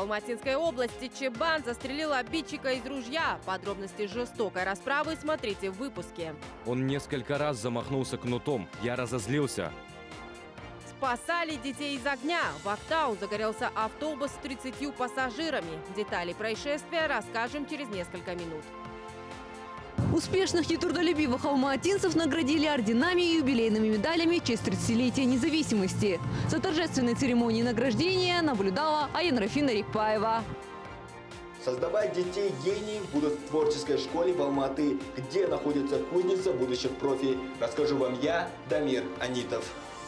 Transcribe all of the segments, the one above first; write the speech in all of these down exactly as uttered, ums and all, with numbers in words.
Алматинской области Чебан застрелил обидчика из ружья. Подробности жестокой расправы смотрите в выпуске. Он несколько раз замахнулся кнутом. Я разозлился. Спасали детей из огня. В Актау загорелся автобус с тридцатью пассажирами. Детали происшествия расскажем через несколько минут. Успешных и трудолюбивых алматинцев наградили орденами и юбилейными медалями в честь тридцатилетия независимости. За торжественной церемонией награждения наблюдала Аянрафина Рикпаева. Создавать детей гениев будут в творческой школе в Алматы, где находится кузница будущих профи. Расскажу вам я, Дамир Анитов.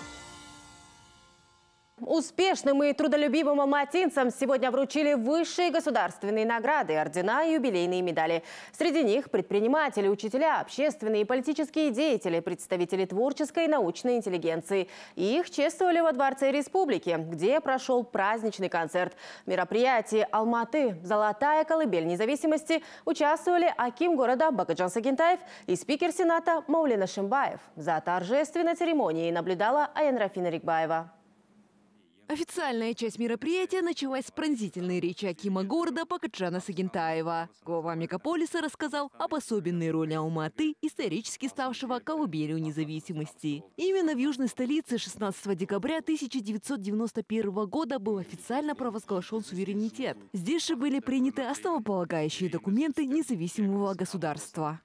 Успешным и трудолюбивым алматинцам сегодня вручили высшие государственные награды, ордена и юбилейные медали. Среди них предприниматели, учителя, общественные и политические деятели, представители творческой и научной интеллигенции. Их чествовали во Дворце Республики, где прошел праздничный концерт. В мероприятии «Алматы. Золотая колыбель независимости» участвовали аким города Бакытжан Сагентаев и спикер Сената Маулена Шимбаев. За торжественной церемонией наблюдала Аянрафина Рикбаева. Официальная часть мероприятия началась с пронзительной речи акима города Бакытжана Сагентаева. Глава мегаполиса рассказал об особенной роли Алматы, исторически ставшего колыбелью независимости. Именно в южной столице шестнадцатого декабря тысяча девятьсот девяносто первого года был официально провозглашен суверенитет. Здесь же были приняты основополагающие документы независимого государства.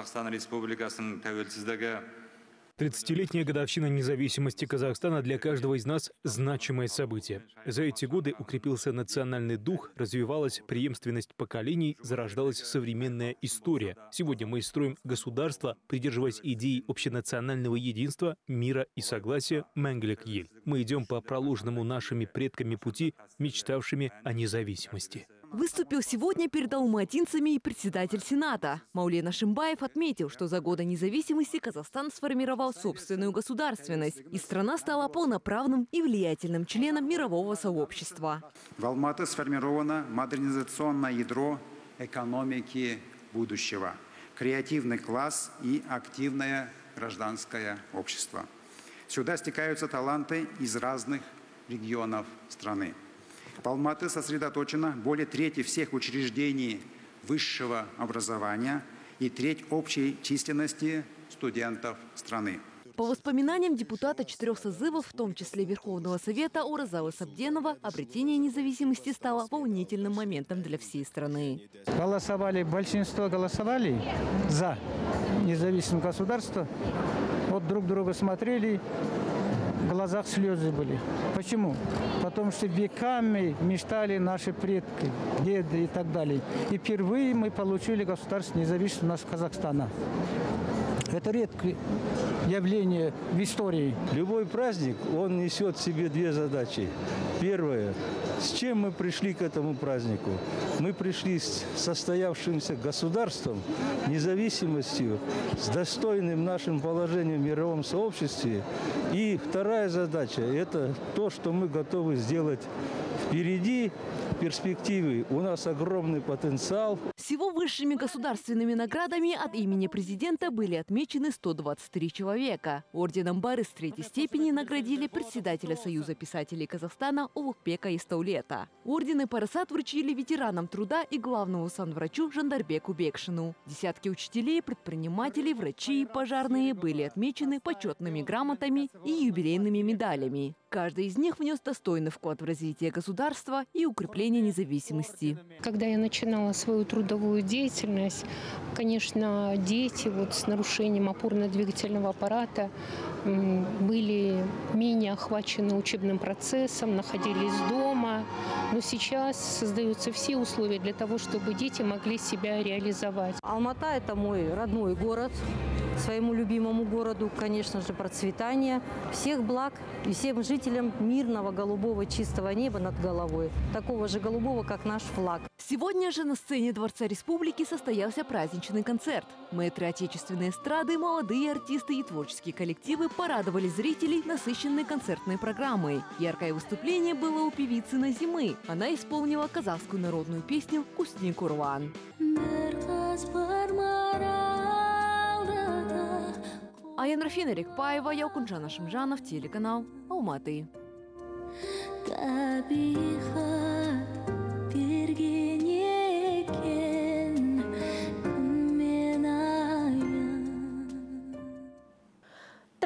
тридцатилетняя годовщина независимости Казахстана для каждого из нас – значимое событие. За эти годы укрепился национальный дух, развивалась преемственность поколений, зарождалась современная история. Сегодня мы строим государство, придерживаясь идеи общенационального единства, мира и согласия «Мэнгелек Ель». Мы идем по проложенному нашими предками пути, мечтавшими о независимости. Выступил сегодня перед алматинцами и председатель Сената. Маулена Шимбаев отметил, что за годы независимости Казахстан сформировал собственную государственность, и страна стала полноправным и влиятельным членом мирового сообщества. В Алматы сформировано модернизационное ядро экономики будущего, креативный класс и активное гражданское общество. Сюда стекаются таланты из разных регионов страны. В Алматы сосредоточено более трети всех учреждений высшего образования и треть общей численности студентов страны. По воспоминаниям депутата четырех созывов, в том числе Верховного Совета Оразалы Сабденова, обретение независимости стало волнительным моментом для всей страны. Голосовали, большинство голосовали за независимое государство. Вот друг друга смотрели. В глазах слезы были. Почему? Потому что веками мечтали наши предки, деды и так далее. И впервые мы получили государственную независимость нашего Казахстана. Это редкое явление в истории. Любой праздник, он несет в себе две задачи. Первое. С чем мы пришли к этому празднику? Мы пришли с состоявшимся государством, независимостью, с достойным нашим положением в мировом сообществе. И вторая задача – это то, что мы готовы сделать впереди, в перспективе. У нас огромный потенциал. Всего высшими государственными наградами от имени президента были отмечены сто двадцать три человека. Орденом Барыс третьей степени наградили председателя Союза писателей Казахстана Улукбека Истаулета. Ордены Парасат вручили ветеранам труда и главному санврачу Жандарбеку Бекшину. Десятки учителей, предпринимателей, врачи и пожарные были отмечены почетными грамотами и юбилейными медалями. Каждый из них внес достойный вклад в развитие государства и укрепление независимости. Когда я начинала свою трудовую деятельность, конечно, дети вот с нарушением опорно-двигательного аппарата были менее охвачены учебным процессом, находились дома. Но сейчас создаются все условия для того, чтобы дети могли себя реализовать. Алмата – это мой родной город. Своему любимому городу, конечно же, процветания, всех благ и всем жителям мирного, голубого, чистого неба над головой. Такого же голубого, как наш флаг. Сегодня же на сцене Дворца Республики состоялся праздничный концерт. Мэтры отечественной эстрады, молодые артисты и творческие коллективы порадовали зрителей насыщенной концертной программой. Яркое выступление было у певицы Назимы. Она исполнила казахскую народную песню «Кусни Курлан». Аянрафина Рикпаева, Ялкунжан Ашимжанов, телеканал Алматы.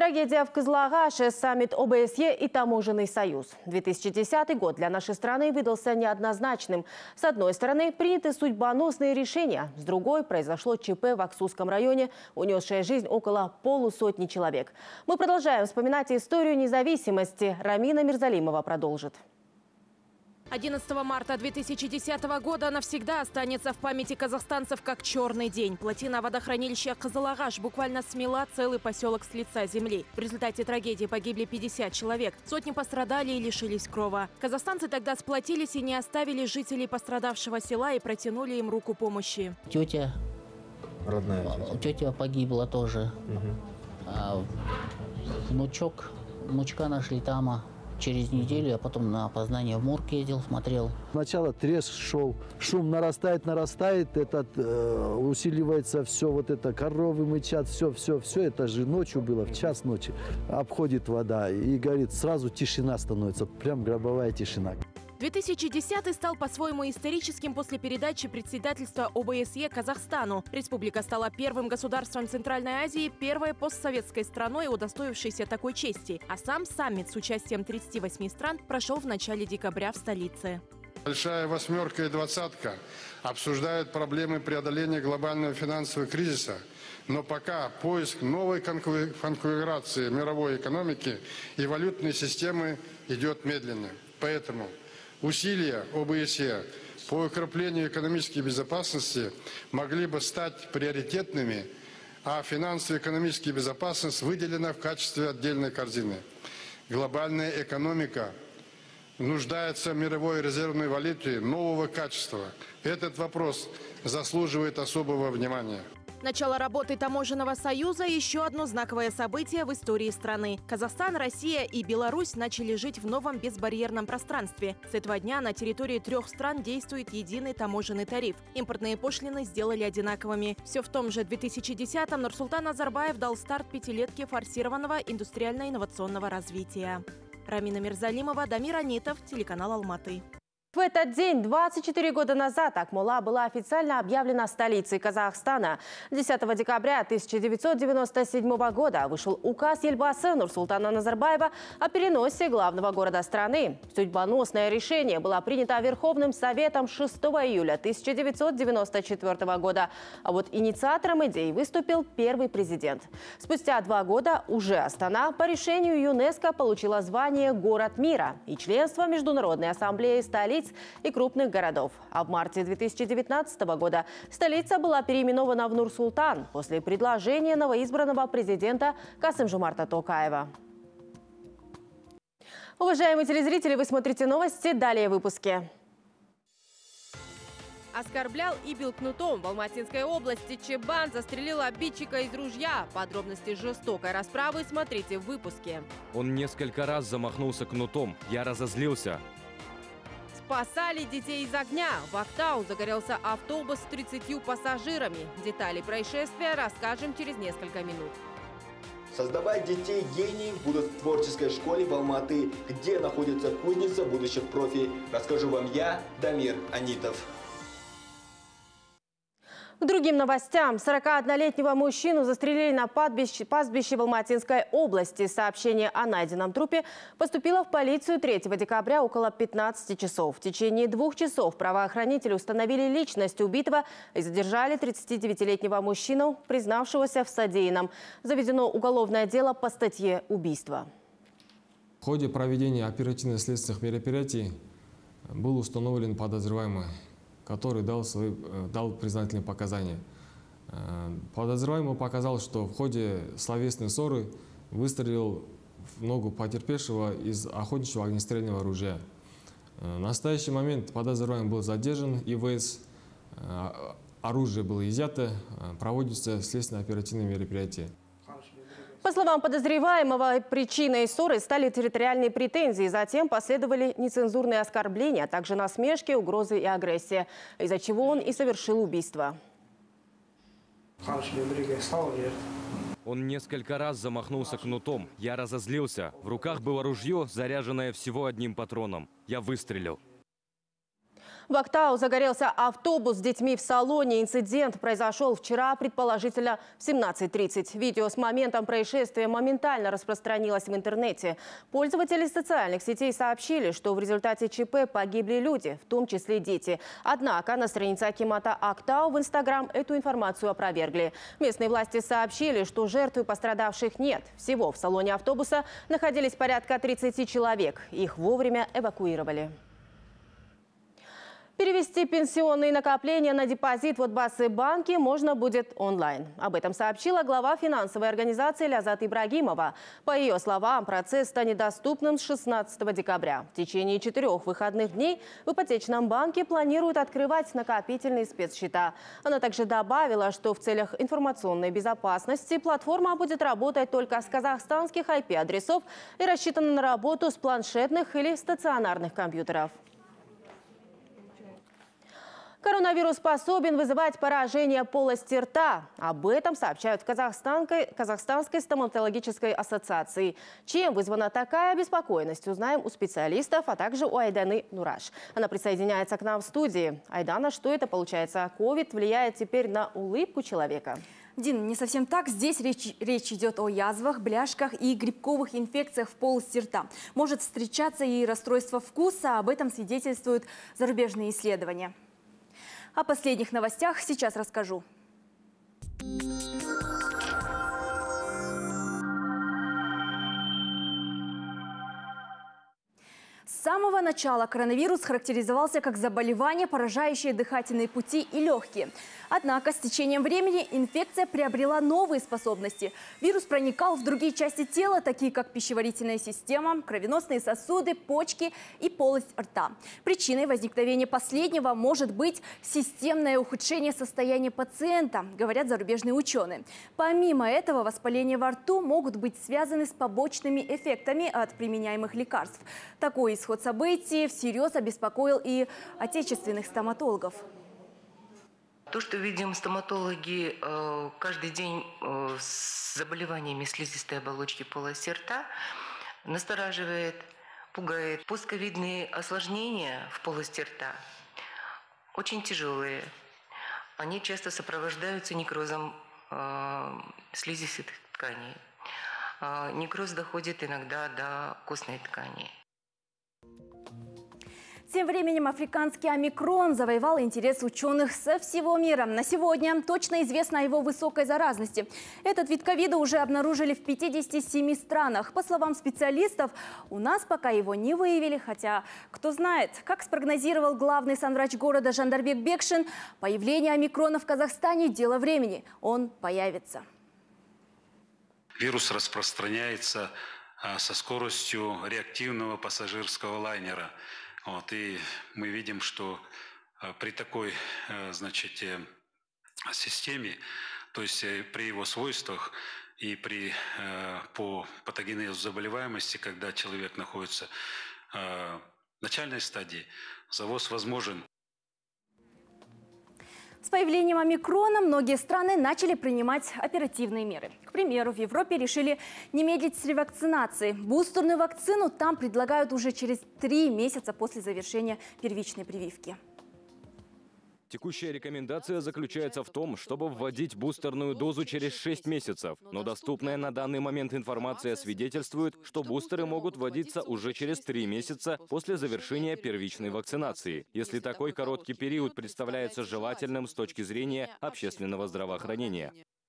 Трагедия в Кызылагаше, саммит О Бэ Эс Е и Таможенный союз. две тысячи десятый год для нашей страны выдался неоднозначным. С одной стороны, приняты судьбоносные решения. С другой, произошло Че Пэ в Аксусском районе, унесшее жизнь около полусотни человек. Мы продолжаем вспоминать историю независимости. Рамина Мирзалимова продолжит. одиннадцатого марта две тысячи десятого года навсегда останется в памяти казахстанцев как черный день. Плотина водохранилища Кызылагаш буквально смела целый поселок с лица земли. В результате трагедии погибли пятьдесят человек. Сотни пострадали и лишились крова. Казахстанцы тогда сплотились и не оставили жителей пострадавшего села и протянули им руку помощи. Тетя, родная тетя, тетя погибла тоже. Угу. А внучок, внучка нашли там. Через неделю я потом на опознание в морг ездил, смотрел. Сначала треск шел, шум нарастает, нарастает, этот, э, усиливается все, вот это, коровы мычат, все, все, все, это же ночью было, в час ночи. Обходит вода и говорит, сразу тишина становится, прям гробовая тишина. две тысячи десятый стал по-своему историческим после передачи председательства О Бэ Эс Е Казахстану. Республика стала первым государством Центральной Азии, первой постсоветской страной, удостоившейся такой чести. А сам саммит с участием тридцати восьми стран прошел в начале декабря в столице. Большая восьмерка и двадцатка обсуждают проблемы преодоления глобального финансового кризиса. Но пока поиск новой конфигурации мировой экономики и валютной системы идет медленно. Поэтому усилия О Бэ Эс Е по укреплению экономической безопасности могли бы стать приоритетными, а финансово-экономическая безопасность выделена в качестве отдельной корзины. Глобальная экономика нуждается в мировой резервной валюте нового качества. Этот вопрос заслуживает особого внимания. Начало работы Таможенного союза – еще одно знаковое событие в истории страны. Казахстан, Россия и Беларусь начали жить в новом безбарьерном пространстве. С этого дня на территории трех стран действует единый таможенный тариф. Импортные пошлины сделали одинаковыми. Все в том же две тысячи десятом Нурсултан Назарбаев дал старт пятилетке форсированного индустриально-инновационного развития. Рамина Мирзалимова, Дамир Анитов, телеканал Алматы. В этот день, двадцать четыре года назад, Акмола была официально объявлена столицей Казахстана. десятого декабря тысяча девятьсот девяносто седьмого года вышел указ Елбасы Нурсултана Назарбаева о переносе главного города страны. Судьбоносное решение было принято Верховным Советом шестого июля тысяча девятьсот девяносто четвёртого года. А вот инициатором идеи выступил первый президент. Спустя два года уже Астана по решению ЮНЕСКО получила звание «Город мира» и членство Международной ассамблеи столиц и крупных городов. А в марте две тысячи девятнадцатого года столица была переименована в Нур-Султан после предложения новоизбранного президента Касым-Жомарта Токаева. Уважаемые телезрители, вы смотрите новости. Далее в выпуске. Оскорблял и бил кнутом. В Алматинской области Чебан застрелил обидчика из ружья. Подробности жестокой расправы смотрите в выпуске. Он несколько раз замахнулся кнутом. Я разозлился. Спасали детей из огня. В Актау загорелся автобус с тридцатью пассажирами. Детали происшествия расскажем через несколько минут. Создавать детей гениев будут в творческой школе в Алматы. Где находится кузница будущих профи, расскажу вам я, Дамир Анитов. К другим новостям. сорокаоднолетнего мужчину застрелили на пастбище, пастбище в Алматинской области. Сообщение о найденном трупе поступило в полицию третьего декабря около пятнадцати часов. В течение двух часов правоохранители установили личность убитого и задержали тридцатидевятилетнего мужчину, признавшегося в содеянном. Заведено уголовное дело по статье «Убийство». В ходе проведения оперативно-следственных мероприятий был установлен подозреваемый, который дал, свои, дал признательные показания. Подозреваемый показал, что в ходе словесной ссоры выстрелил в ногу потерпевшего из охотничьего огнестрельного оружия. В настоящий момент подозреваемый был задержан И В С, оружие было изъято, проводятся следственно-оперативные мероприятия. По словам подозреваемого, причиной ссоры стали территориальные претензии. Затем последовали нецензурные оскорбления, а также насмешки, угрозы и агрессия, из-за чего он и совершил убийство. Он несколько раз замахнулся кнутом. Я разозлился. В руках было ружье, заряженное всего одним патроном. Я выстрелил. В Актау загорелся автобус с детьми в салоне. Инцидент произошел вчера, предположительно, в семнадцать тридцать. Видео с моментом происшествия моментально распространилось в интернете. Пользователи социальных сетей сообщили, что в результате ЧП погибли люди, в том числе дети. Однако на странице акимата Актау в Инстаграм эту информацию опровергли. Местные власти сообщили, что жертв и пострадавших нет. Всего в салоне автобуса находились порядка тридцати человек. Их вовремя эвакуировали. Перевести пенсионные накопления на депозит в Отбасы-банке можно будет онлайн. Об этом сообщила глава финансовой организации Лязат Ибрагимова. По ее словам, процесс станет доступным с шестнадцатого декабря. В течение четырех выходных дней в ипотечном банке планируют открывать накопительные спецсчета. Она также добавила, что в целях информационной безопасности платформа будет работать только с казахстанских ай пи-адресов и рассчитана на работу с планшетных или стационарных компьютеров. Коронавирус способен вызывать поражение полости рта. Об этом сообщают в Казахстанской, Казахстанской стоматологической ассоциации. Чем вызвана такая обеспокоенность, узнаем у специалистов, а также у Айданы Нураш. Она присоединяется к нам в студии. Айдана, что это получается? ковид влияет теперь на улыбку человека? Дин, не совсем так. Здесь речь, речь идет о язвах, бляшках и грибковых инфекциях в полости рта. Может встречаться и расстройство вкуса. Об этом свидетельствуют зарубежные исследования. О последних новостях сейчас расскажу. С самого начала коронавирус характеризовался как заболевание, поражающее дыхательные пути и легкие. Однако с течением времени инфекция приобрела новые способности. Вирус проникал в другие части тела, такие как пищеварительная система, кровеносные сосуды, почки и полость рта. Причиной возникновения последнего может быть системное ухудшение состояния пациента, говорят зарубежные ученые. Помимо этого, воспаления во рту могут быть связаны с побочными эффектами от применяемых лекарств. Такой исход событий всерьез обеспокоил и отечественных стоматологов. То, что видим стоматологи э, каждый день э, с заболеваниями слизистой оболочки полости рта, настораживает, пугает. Постковидные осложнения в полости рта очень тяжелые. Они часто сопровождаются некрозом э, слизистых тканей. Э, некроз доходит иногда до костной ткани. Тем временем африканский омикрон завоевал интерес ученых со всего мира. На сегодня точно известно о его высокой заразности. Этот вид ковида уже обнаружили в пятидесяти семи странах. По словам специалистов, у нас пока его не выявили, хотя кто знает. Как спрогнозировал главный санврач города Жандарбек Бекшин, появление омикрона в Казахстане – дело времени. Он появится. Вирус распространяется со скоростью реактивного пассажирского лайнера. Вот, и мы видим, что при такой, значит, системе, то есть при его свойствах и при, по патогенезу заболеваемости, когда человек находится в начальной стадии, завоз возможен. С появлением омикрона многие страны начали принимать оперативные меры. К примеру, в Европе решили не медлить с ревакцинацией. Бустерную вакцину там предлагают уже через три месяца после завершения первичной прививки. Текущая рекомендация заключается в том, чтобы вводить бустерную дозу через шесть месяцев. Но доступная на данный момент информация свидетельствует, что бустеры могут вводиться уже через три месяца после завершения первичной вакцинации, если такой короткий период представляется желательным с точки зрения общественного здравоохранения.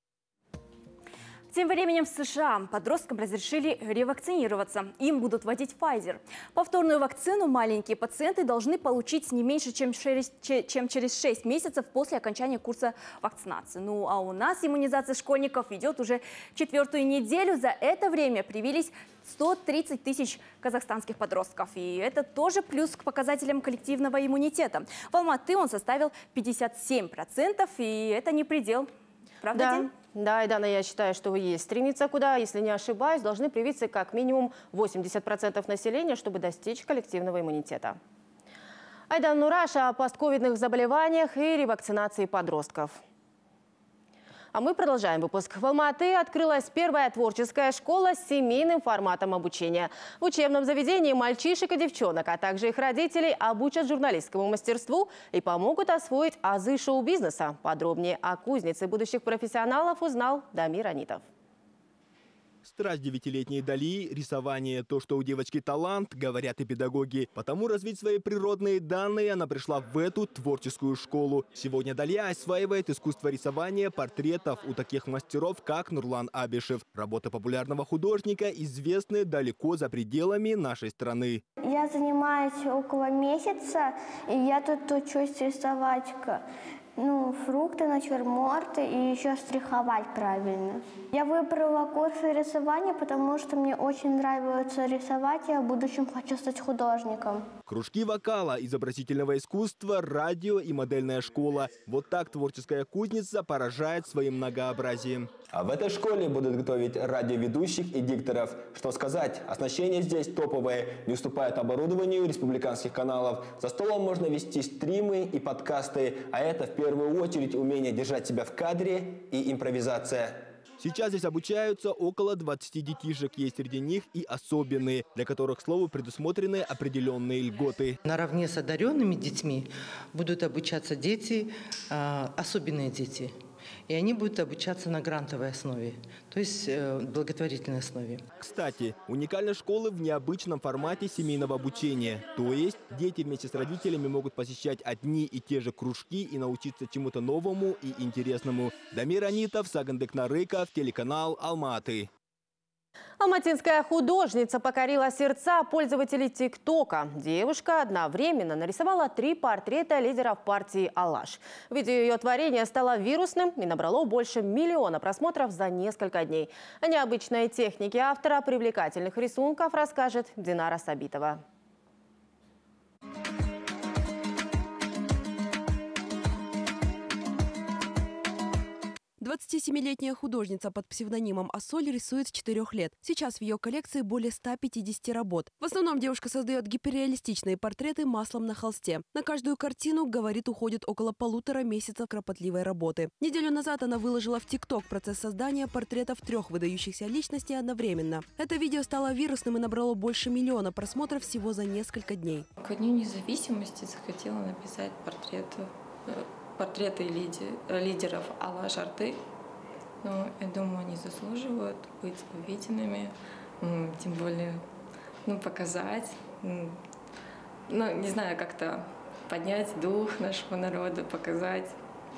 Тем временем в США подросткам разрешили ревакцинироваться. Им будут вводить Pfizer. Повторную вакцину маленькие пациенты должны получить не меньше, чем через шесть месяцев после окончания курса вакцинации. Ну а у нас иммунизация школьников идет уже четвертую неделю. За это время привились сто тридцать тысяч казахстанских подростков. И это тоже плюс к показателям коллективного иммунитета. В Алматы он составил пятьдесят семь процентов, и это не предел. Правда, да. Дин? Да, и Дана, я считаю, что есть стремиться куда, если не ошибаюсь, должны привиться как минимум восемьдесят процентов населения, чтобы достичь коллективного иммунитета. Айдана Нураш о постковидных заболеваниях и ревакцинации подростков. А мы продолжаем выпуск. В Алматы открылась первая творческая школа с семейным форматом обучения. В учебном заведении мальчишек и девчонок, а также их родителей обучат журналистскому мастерству и помогут освоить азы шоу-бизнеса. Подробнее о кузнице будущих профессионалов узнал Дамир Анитов. Страсть девятилетней Дали, рисование, то, что у девочки талант, говорят и педагоги. Потому развить свои природные данные она пришла в эту творческую школу. Сегодня Дали осваивает искусство рисования портретов у таких мастеров, как Нурлан Абишев. Работы популярного художника известны далеко за пределами нашей страны. Я занимаюсь около месяца, и я тут учусь рисовать ну, фрукты, натюрморты и еще штриховать правильно. Я выбрала курсы рисования, потому что мне очень нравится рисовать, я в будущем хочу стать художником. Кружки вокала, изобразительного искусства, радио и модельная школа. Вот так творческая кузница поражает своим многообразием. А в этой школе будут готовить радиоведущих и дикторов. Что сказать, оснащение здесь топовое, не уступает оборудованию республиканских каналов. За столом можно вести стримы и подкасты, а это в первую очередь умение держать себя в кадре и импровизация. Сейчас здесь обучаются около двадцати детишек. Есть среди них и особенные, для которых, к слову, предусмотрены определенные льготы. Наравне с одаренными детьми будут обучаться дети, особенные дети. И они будут обучаться на грантовой основе, то есть э, благотворительной основе. Кстати, уникальность школы в необычном формате семейного обучения. То есть дети вместе с родителями могут посещать одни и те же кружки и научиться чему-то новому и интересному. Дамир Анитов, Сагандык Нарыков, телеканал Алматы. Алматинская художница покорила сердца пользователей ТикТока. Девушка одновременно нарисовала три портрета лидеров партии «Алаш». Видео ее творения стало вирусным и набрало больше миллиона просмотров за несколько дней. О необычной технике автора привлекательных рисунков расскажет Динара Сабитова. двадцатисемилетняя художница под псевдонимом Ассоль рисует с четырёх лет. Сейчас в ее коллекции более ста пятидесяти работ. В основном девушка создает гиперреалистичные портреты маслом на холсте. На каждую картину, говорит, уходит около полутора месяцев кропотливой работы. Неделю назад она выложила в ТикТок процесс создания портретов трех выдающихся личностей одновременно. Это видео стало вирусным и набрало больше миллиона просмотров всего за несколько дней. Ко Дню независимости захотела написать портреты. Портреты лидеров Алаш-Арты. Но я думаю, они заслуживают быть увиденными, тем более ну, показать, ну, не знаю, как-то поднять дух нашего народа, показать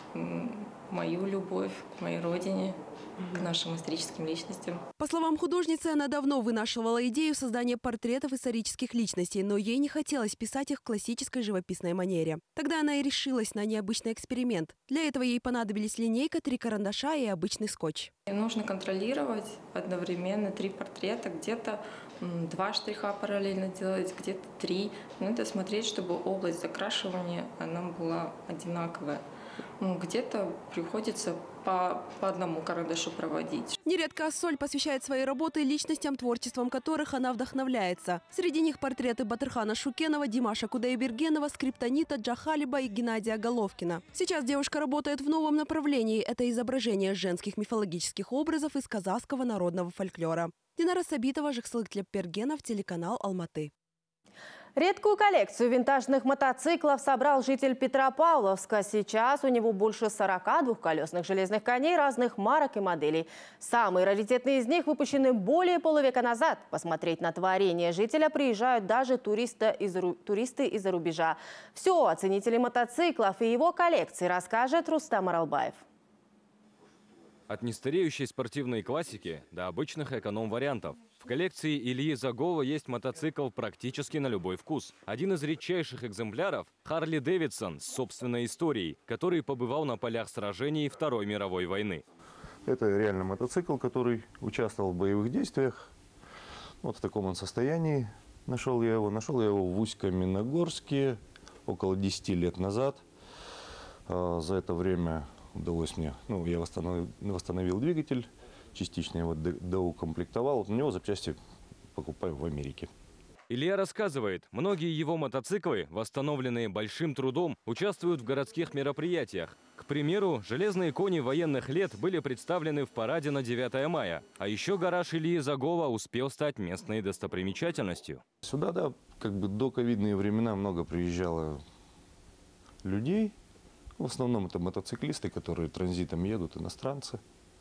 мою любовь к моей родине, к нашим историческим личностям. По словам художницы, она давно вынашивала идею создания портретов исторических личностей, но ей не хотелось писать их в классической живописной манере. Тогда она и решилась на необычный эксперимент. Для этого ей понадобились линейка, три карандаша и обычный скотч. Нужно контролировать одновременно три портрета, где-то два штриха параллельно делать, где-то три. Надо смотреть, чтобы область закрашивания она была одинаковая. Где-то приходится по, по одному карандашу проводить. Нередко Ассоль посвящает свои работы личностям, творчеством которых она вдохновляется. Среди них портреты Батырхана Шукенова, Димаша Кудайбергенова, скриптонита Джахалиба и Геннадия Головкина. Сейчас девушка работает в новом направлении. Это изображение женских мифологических образов из казахского народного фольклора. Динара Сабитова, Жаксылык Тлеппергенов, телеканал Алматы. Редкую коллекцию винтажных мотоциклов собрал житель Петропавловска. Сейчас у него больше сорока двухколесных железных коней разных марок и моделей. Самые раритетные из них выпущены более полувека назад. Посмотреть на творение жителя приезжают даже туристы из-за туристы из-за рубежа. Все о ценителе мотоциклов и его коллекции расскажет Рустам Аралбаев. От нестареющей спортивной классики до обычных эконом-вариантов. В коллекции Ильи Загова есть мотоцикл практически на любой вкус. Один из редчайших экземпляров – Харли Дэвидсон с собственной историей, который побывал на полях сражений Второй мировой войны. Это реально мотоцикл, который участвовал в боевых действиях. Вот в таком он состоянии нашел я его. Нашел я его в Усть-Каменогорске около десяти лет назад. За это время удалось мне, ну, я восстановил, восстановил двигатель, частично его доукомплектовал. Вот на него запчасти покупаю в Америке. Илья рассказывает, многие его мотоциклы, восстановленные большим трудом, участвуют в городских мероприятиях. К примеру, железные кони военных лет были представлены в параде на девятое мая. А еще гараж Ильи Загова успел стать местной достопримечательностью. Сюда, да, как бы до ковидные времена много приезжало людей. В основном это мотоциклисты, которые транзитом едут, иностранцы.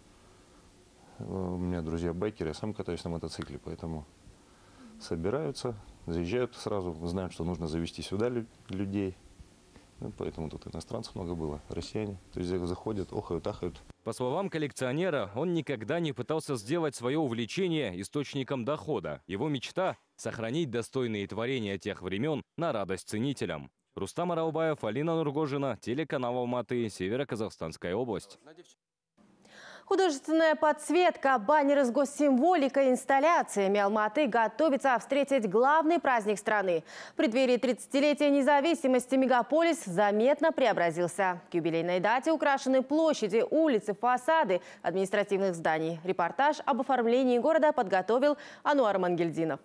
У меня друзья байкеры, я сам катаюсь на мотоцикле, поэтому собираются, заезжают сразу, знают, что нужно завести сюда людей. Ну, поэтому тут иностранцев много было, россияне. То есть заходят, охают, ахают. По словам коллекционера, он никогда не пытался сделать свое увлечение источником дохода. Его мечта – сохранить достойные творения тех времен на радость ценителям. Рустам Аралбаев, Алина Нургожина, телеканал Алматы, Северо-Казахстанская область. Художественная подсветка, баннеры с госсимволикой, инсталляциями Алматы готовится встретить главный праздник страны. В преддверии тридцатилетия независимости мегаполис заметно преобразился. К юбилейной дате украшены площади, улицы, фасады административных зданий. Репортаж об оформлении города подготовил Ануар Мангельдинов.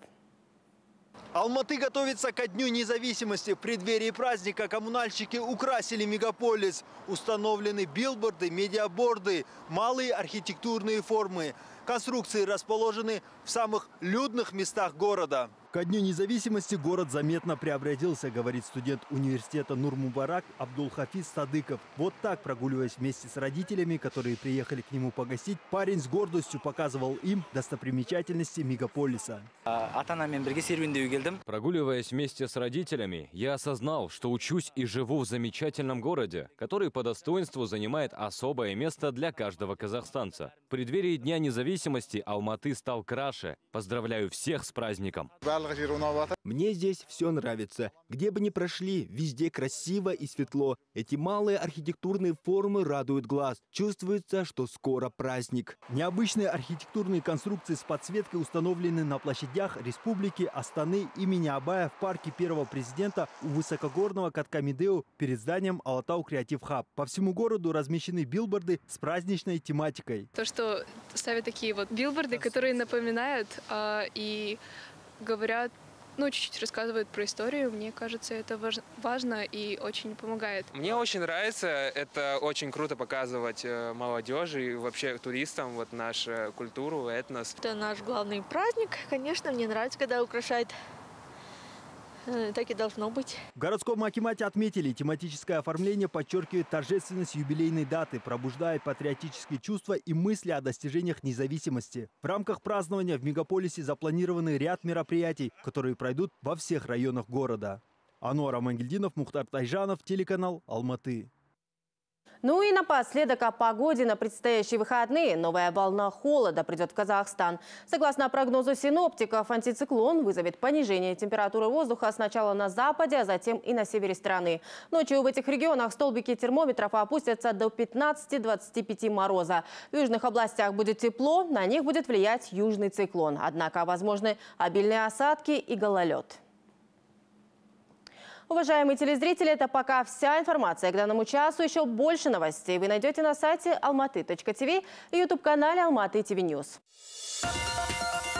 Алматы готовится ко Дню независимости. В преддверии праздника коммунальщики украсили мегаполис. Установлены билборды, медиаборды, малые архитектурные формы. Конструкции расположены в самых людных местах города. Ко Дню независимости город заметно преобразился, говорит студент университета Нур-Мубарак Абдул-Хафиз Садыков. Вот так, прогуливаясь вместе с родителями, которые приехали к нему погостить, парень с гордостью показывал им достопримечательности мегаполиса. Прогуливаясь вместе с родителями, я осознал, что учусь и живу в замечательном городе, который по достоинству занимает особое место для каждого казахстанца. В преддверии Дня независимости Алматы стал краше. Поздравляю всех с праздником. Мне здесь все нравится. Где бы ни прошли, везде красиво и светло. Эти малые архитектурные формы радуют глаз. Чувствуется, что скоро праздник. Необычные архитектурные конструкции с подсветкой установлены на площадях Республики, Астаны имени Абая, в парке первого президента у высокогорного катка Медео перед зданием Алатау Креатив Хаб. По всему городу размещены билборды с праздничной тематикой. То, что ставят такие вот билборды, которые напоминают э, и говорят, ну, чуть-чуть рассказывают про историю. Мне кажется, это важно и очень помогает. Мне очень нравится. Это очень круто показывать молодежи и вообще туристам вот нашу культуру, этнос. Это наш главный праздник. Конечно, мне нравится, когда украшают. Так и должно быть. В городском акимате отметили, тематическое оформление подчеркивает торжественность юбилейной даты, пробуждает патриотические чувства и мысли о достижениях независимости. В рамках празднования в мегаполисе запланированы ряд мероприятий, которые пройдут во всех районах города. Ануар Мангельдинов, Мухтар Тайжанов, телеканал Алматы. Ну и напоследок о погоде на предстоящие выходные. Новая волна холода придет в Казахстан. Согласно прогнозу синоптиков, антициклон вызовет понижение температуры воздуха сначала на западе, а затем и на севере страны. Ночью в этих регионах столбики термометров опустятся до пятнадцати — двадцати пяти мороза. В южных областях будет тепло, на них будет влиять южный циклон. Однако возможны обильные осадки и гололед. Уважаемые телезрители, это пока вся информация. К данному часу еще больше новостей вы найдете на сайте алматы точка ти ви и ютуб-канале Алматы ти ви Ньюс.